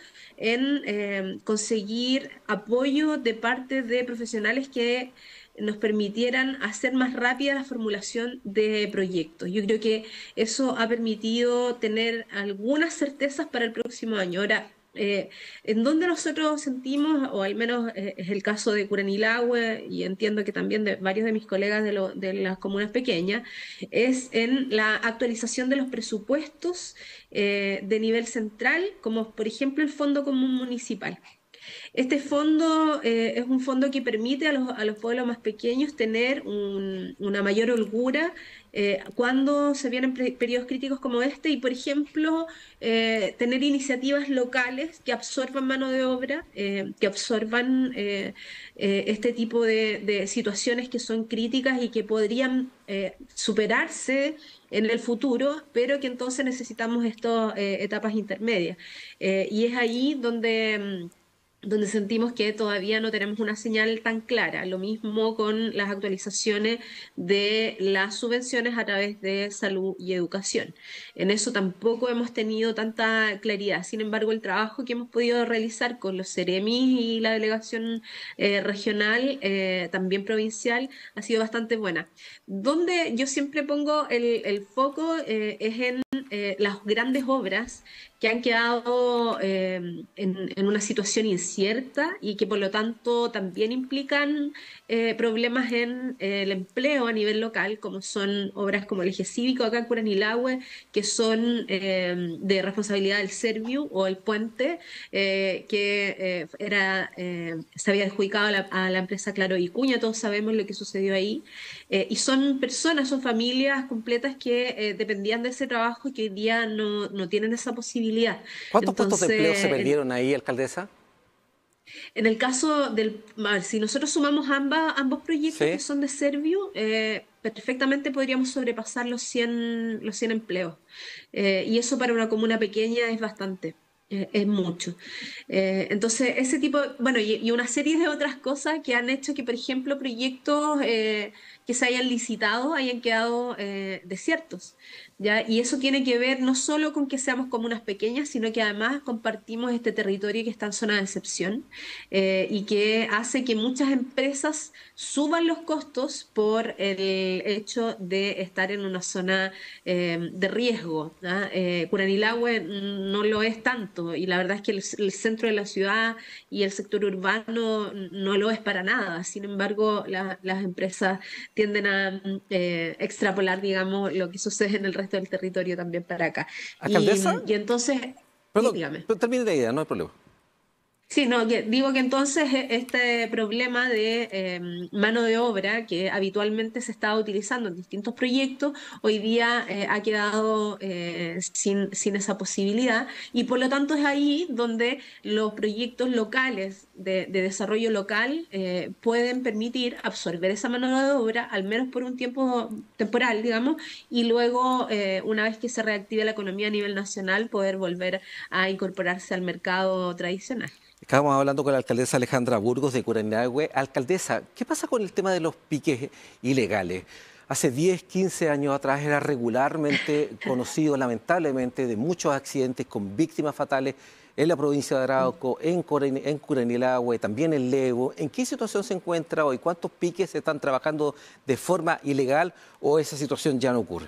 en conseguir apoyo de parte de profesionales que nos permitieran hacer más rápida la formulación de proyectos. Yo creo que eso ha permitido tener algunas certezas para el próximo año. Ahora, en donde nosotros sentimos, o al menos es el caso de Curanilahue, y entiendo que también de varios de mis colegas de las comunas pequeñas, es en la actualización de los presupuestos de nivel central, como por ejemplo el Fondo Común Municipal. Este fondo es un fondo que permite a los pueblos más pequeños tener una mayor holgura cuando se vienen periodos críticos como este, y por ejemplo tener iniciativas locales que absorban mano de obra, que absorban este tipo de situaciones que son críticas y que podrían superarse en el futuro, pero que entonces necesitamos estas etapas intermedias. Y es ahí donde sentimos que todavía no tenemos una señal tan clara. Lo mismo con las actualizaciones de las subvenciones a través de salud y educación. En eso tampoco hemos tenido tanta claridad. Sin embargo, el trabajo que hemos podido realizar con los Ceremis y la delegación regional, también provincial, ha sido bastante buena. Donde yo siempre pongo el foco es en las grandes obras que han quedado en una situación incierta y que por lo tanto también implican problemas en el empleo a nivel local, como son obras como el eje cívico acá en Curanilahue, que son de responsabilidad del Serviu, o el puente, que se había adjudicado a la empresa Claro Vicuña. Todos sabemos lo que sucedió ahí, y son personas, son familias completas que dependían de ese trabajo y que hoy día no tienen esa posibilidad. ¿Cuántos puestos de empleo se perdieron ahí, alcaldesa? En el caso si nosotros sumamos ambos proyectos, ¿sí?, que son de Serviu, perfectamente podríamos sobrepasar los 100 empleos. Y eso para una comuna pequeña es bastante. Es mucho. Entonces, ese tipo, bueno, y una serie de otras cosas que han hecho que, por ejemplo, proyectos que se hayan licitado hayan quedado desiertos, ¿ya? Y eso tiene que ver no solo con que seamos comunas pequeñas, sino que además compartimos este territorio que está en zona de excepción, y que hace que muchas empresas suban los costos por el hecho de estar en una zona de riesgo, ¿no? Curanilahue no lo es tanto, y la verdad es que el centro de la ciudad y el sector urbano no lo es para nada. Sin embargo, las empresas tienden a extrapolar, digamos, lo que sucede en el resto del territorio también para acá. ¿Alcaldesa? Y entonces, perdón, dígame. Termine la idea, no hay problema. Sí, no, digo que entonces este problema de mano de obra que habitualmente se estaba utilizando en distintos proyectos, hoy día ha quedado sin esa posibilidad, y por lo tanto es ahí donde los proyectos locales de desarrollo local pueden permitir absorber esa mano de obra, al menos por un tiempo temporal, digamos, y luego, una vez que se reactive la economía a nivel nacional, poder volver a incorporarse al mercado tradicional. Estábamos hablando con la alcaldesa Alejandra Burgos de Curanilahue. Alcaldesa, ¿qué pasa con el tema de los piques ilegales? Hace 10, 15 años atrás era regularmente conocido, lamentablemente, de muchos accidentes con víctimas fatales en la provincia de Arauco, en Curanilahue, también en Lego. ¿En qué situación se encuentra hoy? ¿Cuántos piques se están trabajando de forma ilegal o esa situación ya no ocurre?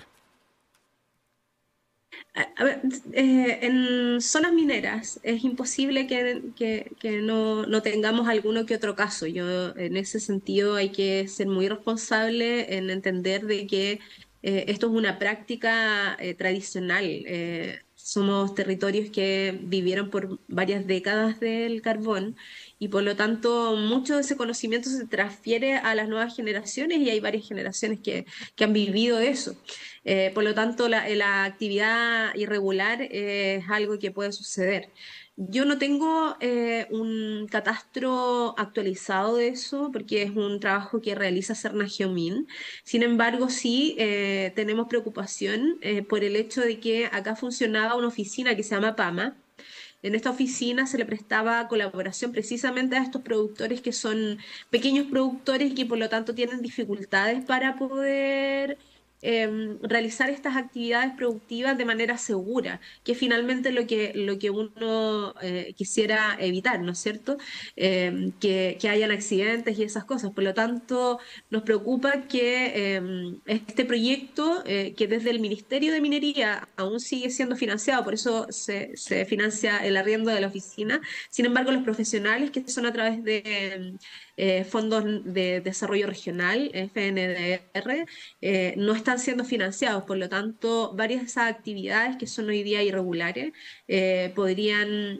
A ver, en zonas mineras es imposible que no tengamos alguno que otro caso. Yo, en ese sentido, hay que ser muy responsable en entender de que esto es una práctica tradicional. Somos territorios que vivieron por varias décadas del carbón y por lo tanto mucho de ese conocimiento se transfiere a las nuevas generaciones y hay varias generaciones que han vivido eso. Por lo tanto, la actividad irregular es algo que puede suceder. Yo no tengo un catastro actualizado de eso porque es un trabajo que realiza Cernageomin. Sin embargo, sí tenemos preocupación por el hecho de que acá funcionaba una oficina que se llama PAMA. En esta oficina se le prestaba colaboración precisamente a estos productores que son pequeños productores y que por lo tanto tienen dificultades para poder realizar estas actividades productivas de manera segura, que es finalmente lo que uno quisiera evitar, ¿no es cierto? Que hayan accidentes y esas cosas. Por lo tanto, nos preocupa que este proyecto, que desde el Ministerio de Minería aún sigue siendo financiado, por eso se financia el arriendo de la oficina, sin embargo, los profesionales que son a través de fondos de desarrollo regional, FNDR, no están siendo financiados, por lo tanto, varias de esas actividades que son hoy día irregulares podrían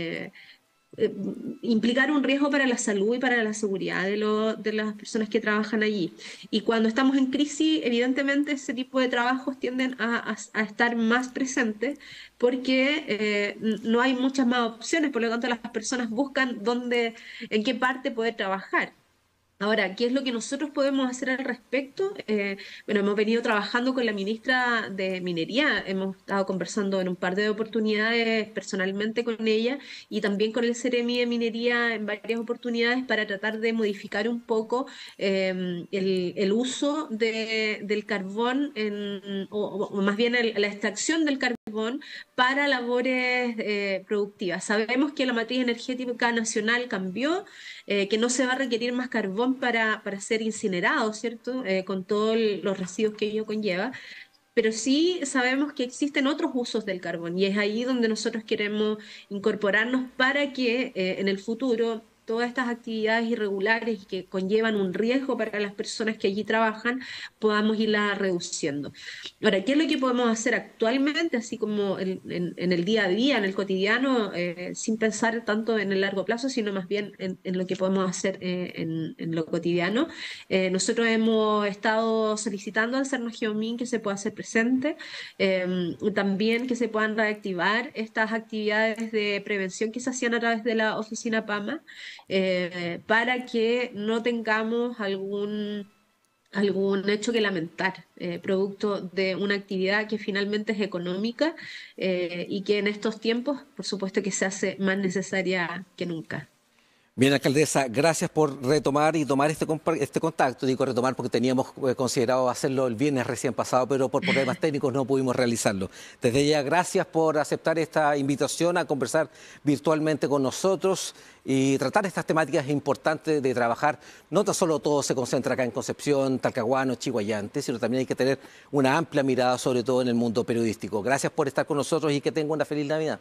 implicar un riesgo para la salud y para la seguridad de las personas que trabajan allí. Y cuando estamos en crisis, evidentemente ese tipo de trabajos tienden a estar más presentes porque no hay muchas más opciones, por lo tanto las personas buscan en qué parte poder trabajar. Ahora, ¿qué es lo que nosotros podemos hacer al respecto? Bueno, hemos venido trabajando con la ministra de Minería, hemos estado conversando en un par de oportunidades personalmente con ella y también con el Ceremi de Minería en varias oportunidades para tratar de modificar un poco el uso del carbón, o más bien la extracción del carbón para labores productivas. Sabemos que la matriz energética nacional cambió, que no se va a requerir más carbón para ser incinerado, ¿cierto? Con todos los residuos que ello conlleva, pero sí sabemos que existen otros usos del carbón y es ahí donde nosotros queremos incorporarnos para que en el futuro todas estas actividades irregulares que conllevan un riesgo para las personas que allí trabajan, podamos irlas reduciendo. Ahora, ¿qué es lo que podemos hacer actualmente, así como en el día a día, en el cotidiano, sin pensar tanto en el largo plazo, sino más bien en lo que podemos hacer en lo cotidiano? Nosotros hemos estado solicitando al Cernageomin que se pueda hacer presente, también que se puedan reactivar estas actividades de prevención que se hacían a través de la oficina PAMA, para que no tengamos algún hecho que lamentar, producto de una actividad que finalmente es económica y que en estos tiempos, por supuesto, que se hace más necesaria que nunca. Bien, alcaldesa, gracias por retomar y tomar este contacto. Digo retomar porque teníamos considerado hacerlo el viernes recién pasado, pero por problemas técnicos no pudimos realizarlo. Desde ya, gracias por aceptar esta invitación a conversar virtualmente con nosotros y tratar estas temáticas importantes de trabajar. No tan solo todo se concentra acá en Concepción, Talcahuano, Chiguayante, sino también hay que tener una amplia mirada, sobre todo en el mundo periodístico. Gracias por estar con nosotros y que tengan una feliz Navidad.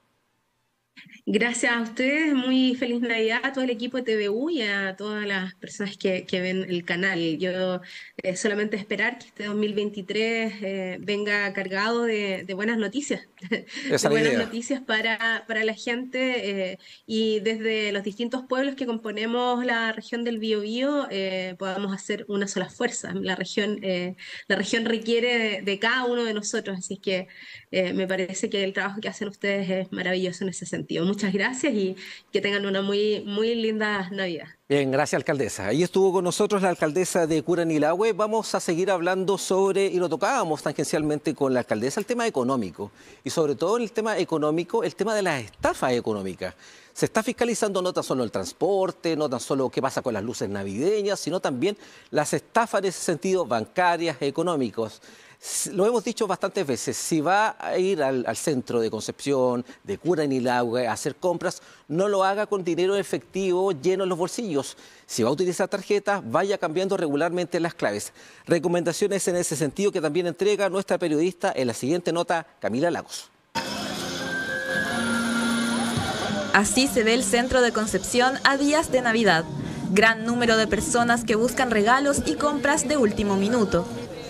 Gracias a ustedes, muy feliz Navidad a todo el equipo de TVU y a todas las personas que ven el canal. Yo solamente esperar que este 2023 venga cargado de buenas noticias, de buenas noticias para la gente y desde los distintos pueblos que componemos la región del Biobío podamos hacer una sola fuerza. La región requiere de cada uno de nosotros, así que me parece que el trabajo que hacen ustedes es maravilloso en ese sentido. Muchas gracias y que tengan una muy, muy linda Navidad. Bien, gracias, alcaldesa. Ahí estuvo con nosotros la alcaldesa de Curanilahue. Vamos a seguir hablando sobre, y lo tocábamos tangencialmente con la alcaldesa, el tema económico. Y sobre todo en el tema económico, el tema de las estafas económicas. Se está fiscalizando no tan solo el transporte, no tan solo qué pasa con las luces navideñas, sino también las estafas en ese sentido bancarias, económicos. Lo hemos dicho bastantes veces, si va a ir al centro de Concepción, de Curanilahue, a hacer compras, no lo haga con dinero efectivo lleno en los bolsillos. Si va a utilizar tarjetas, vaya cambiando regularmente las claves. Recomendaciones en ese sentido que también entrega nuestra periodista en la siguiente nota, Camila Lagos. Así se ve el centro de Concepción a días de Navidad. Gran número de personas que buscan regalos y compras de último minuto.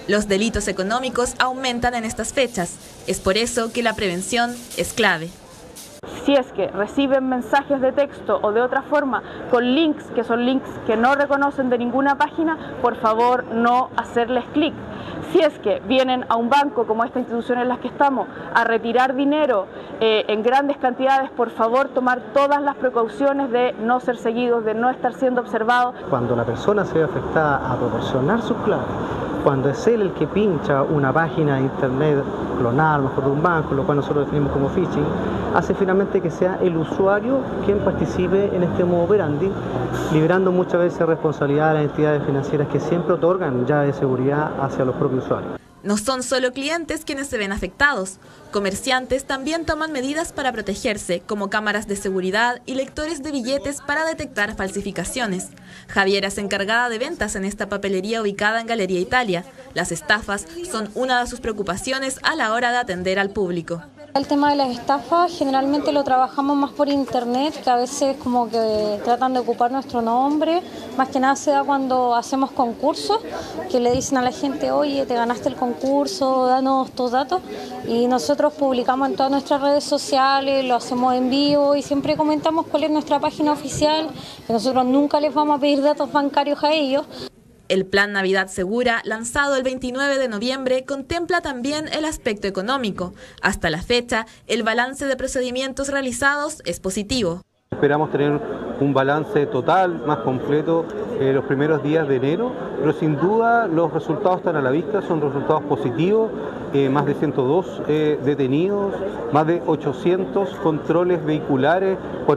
Los delitos económicos aumentan en estas fechas. Es por eso que la prevención es clave. Si es que reciben mensajes de texto o de otra forma con links que son links que no reconocen de ninguna página, por favor no hacerles clic. Si es que vienen a un banco como esta institución en la que estamos a retirar dinero en grandes cantidades, por favor tomar todas las precauciones de no ser seguidos, de no estar siendo observados. Cuando la persona se ve afectada a proporcionar sus claves, cuando es él el que pincha una página de internet clonada, a lo mejor de un banco, lo cual nosotros definimos como phishing, hace finalmente que sea el usuario quien participe en este modo operandi, liberando muchas veces responsabilidad a las entidades financieras que siempre otorgan llave de seguridad hacia los propios usuarios. No son solo clientes quienes se ven afectados. Comerciantes también toman medidas para protegerse, como cámaras de seguridad y lectores de billetes para detectar falsificaciones. Javiera es encargada de ventas en esta papelería ubicada en Galería Italia. Las estafas son una de sus preocupaciones a la hora de atender al público. El tema de las estafas generalmente lo trabajamos más por internet, que a veces como que tratan de ocupar nuestro nombre. Más que nada se da cuando hacemos concursos, que le dicen a la gente, oye, te ganaste el concurso, danos tus datos. Y nosotros publicamos en todas nuestras redes sociales, lo hacemos en vivo y siempre comentamos cuál es nuestra página oficial, que nosotros nunca les vamos a pedir datos bancarios a ellos. El Plan Navidad Segura, lanzado el 29 de noviembre, contempla también el aspecto económico. Hasta la fecha, el balance de procedimientos realizados es positivo. Esperamos tener un balance total, más completo, los primeros días de enero, pero sin duda los resultados están a la vista, son resultados positivos, más de 102 detenidos, más de 800 controles vehiculares,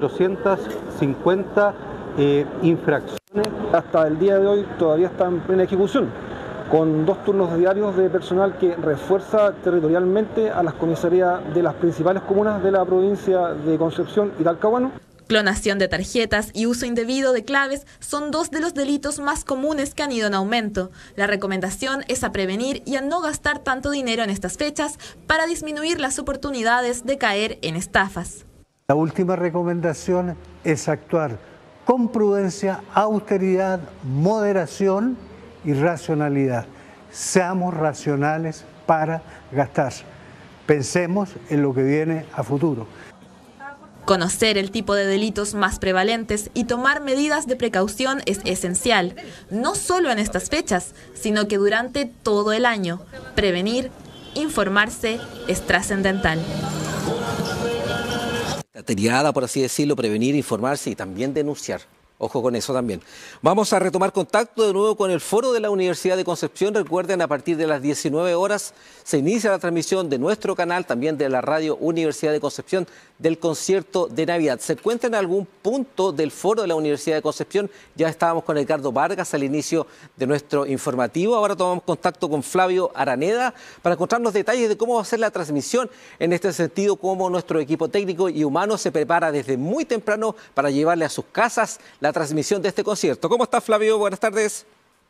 450 infracciones. Hasta el día de hoy todavía está en plena ejecución, con 2 turnos diarios de personal que refuerza territorialmente a las comisarías de las principales comunas de la provincia de Concepción y Talcahuano. Clonación de tarjetas y uso indebido de claves son 2 de los delitos más comunes que han ido en aumento. La recomendación es a prevenir y a no gastar tanto dinero en estas fechas para disminuir las oportunidades de caer en estafas. La última recomendación es actuar con prudencia, austeridad, moderación y racionalidad. Seamos racionales para gastar. Pensemos en lo que viene a futuro. Conocer el tipo de delitos más prevalentes y tomar medidas de precaución es esencial, no solo en estas fechas, sino que durante todo el año. Prevenir, informarse es trascendental. La triada, por así decirlo, prevenir, informarse y también denunciar. Ojo con eso también. Vamos a retomar contacto de nuevo con el foro de la Universidad de Concepción. Recuerden, a partir de las 19 horas se inicia la transmisión de nuestro canal, también de la radio Universidad de Concepción, del concierto de Navidad. ¿Se encuentra en algún punto del foro de la Universidad de Concepción? Ya estábamos con Edgardo Vargas al inicio de nuestro informativo. Ahora tomamos contacto con Flavio Araneda para encontrarnos detalles de cómo va a ser la transmisión. En este sentido, cómo nuestro equipo técnico y humano se prepara desde muy temprano para llevarle a sus casas la transmisión de este concierto. ¿Cómo está, Flavio? Buenas tardes.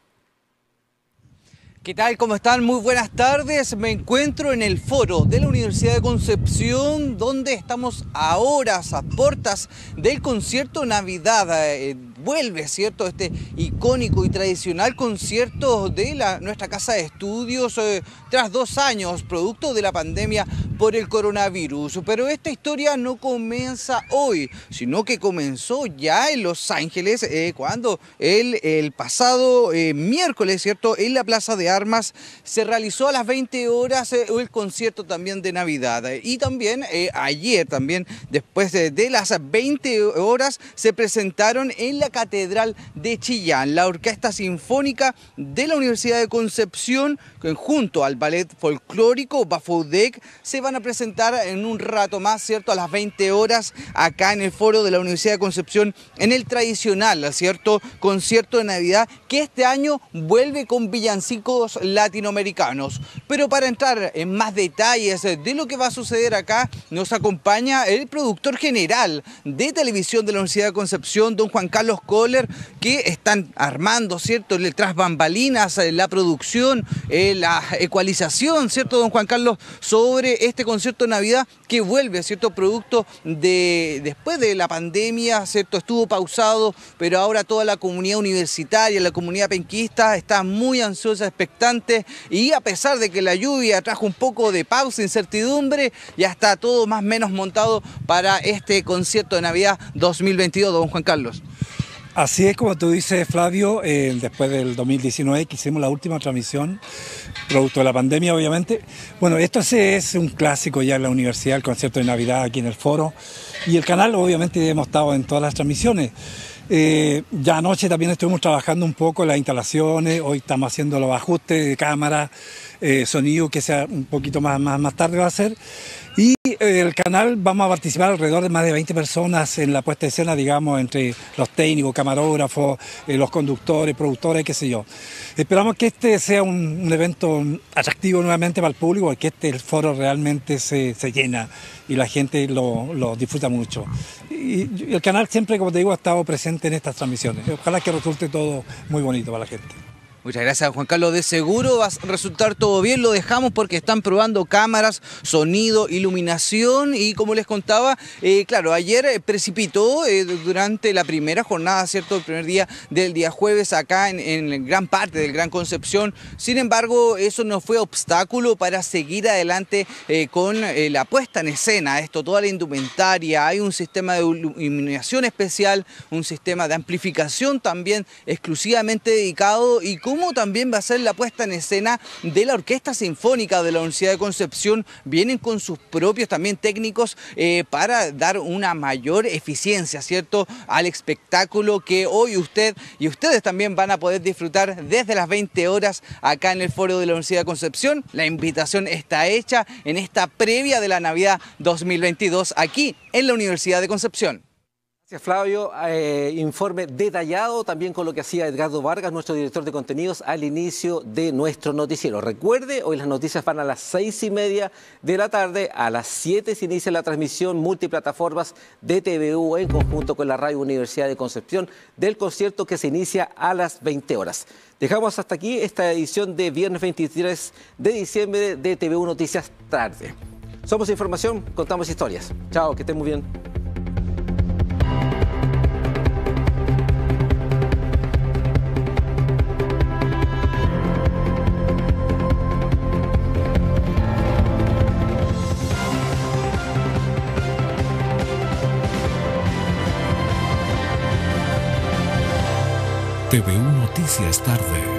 ¿Qué tal? ¿Cómo están? Muy buenas tardes. Me encuentro en el foro de la Universidad de Concepción, donde estamos a horas, a puertas del concierto Navidad. Vuelve, ¿cierto?, este icónico y tradicional concierto de nuestra casa de estudios tras 2 años, producto de la pandemia por el coronavirus. Pero esta historia no comienza hoy, sino que comenzó ya en Los Ángeles, cuando el pasado miércoles, ¿cierto?, en la Plaza de Armas se realizó a las 20 horas el concierto también de Navidad. Y también ayer, también después de las 20 horas, se presentaron en la Catedral de Chillán la Orquesta Sinfónica de la Universidad de Concepción, junto al Ballet Folclórico Bafoudek, se van a presentar en un rato más, ¿cierto?, a las 20 horas acá en el foro de la Universidad de Concepción, en el tradicional, ¿cierto?, concierto de Navidad, que este año vuelve con villancicos latinoamericanos. Pero para entrar en más detalles de lo que va a suceder acá, nos acompaña el productor general de televisión de la Universidad de Concepción, don Juan Carlos Kohler, que están armando, ¿cierto?, tras bambalinas, la producción, la ecualización, ¿cierto?, don Juan Carlos, sobre este concierto de Navidad que vuelve, ¿cierto? Producto de después de la pandemia, ¿cierto? Estuvo pausado, pero ahora toda la comunidad universitaria, la comunidad penquista está muy ansiosa, expectante, y a pesar de que la lluvia trajo un poco de pausa, incertidumbre, ya está todo más o menos montado para este concierto de Navidad 2022, don Juan Carlos. Así es como tú dices, Flavio, después del 2019 que hicimos la última transmisión, producto de la pandemia obviamente. Bueno, esto es un clásico ya en la universidad, el concierto de Navidad aquí en el foro, y el canal obviamente hemos estado en todas las transmisiones. Ya anoche también estuvimos trabajando un poco en las instalaciones, hoy estamos haciendo los ajustes de cámara, sonido, que sea un poquito más tarde va a ser. Y el canal vamos a participar alrededor de más de 20 personas en la puesta de escena, digamos, entre los técnicos, camarógrafos, los conductores, productores, qué sé yo. Esperamos que este sea un evento atractivo nuevamente para el público, porque el foro realmente se llena y la gente lo disfruta mucho. Y el canal siempre, como te digo, ha estado presente en estas transmisiones. Ojalá que resulte todo muy bonito para la gente. Muchas gracias, Juan Carlos. De seguro va a resultar todo bien. Lo dejamos porque están probando cámaras, sonido, iluminación y, como les contaba, claro, ayer precipitó durante la primera jornada, ¿cierto? El primer día del día jueves acá en gran parte del Gran Concepción. Sin embargo, eso no fue obstáculo para seguir adelante con la puesta en escena. Esto, toda la indumentaria, hay un sistema de iluminación especial, un sistema de amplificación también exclusivamente dedicado, y cómo también va a ser la puesta en escena de la Orquesta Sinfónica de la Universidad de Concepción. Vienen con sus propios también técnicos para dar una mayor eficiencia, ¿cierto?, al espectáculo que hoy usted y ustedes también van a poder disfrutar desde las 20 horas acá en el foro de la Universidad de Concepción. La invitación está hecha en esta previa de la Navidad 2022 aquí en la Universidad de Concepción. Gracias, Flavio. Informe detallado también con lo que hacía Edgardo Vargas, nuestro director de contenidos, al inicio de nuestro noticiero. Recuerde, hoy las noticias van a las 6:30 de la tarde, a las 7 se inicia la transmisión multiplataformas de TVU en conjunto con la Radio Universidad de Concepción del concierto que se inicia a las 20 horas. Dejamos hasta aquí esta edición de viernes 23 de diciembre de TVU Noticias Tarde. Somos información, contamos historias. Chao, que estén muy bien. TVU Noticias Tarde.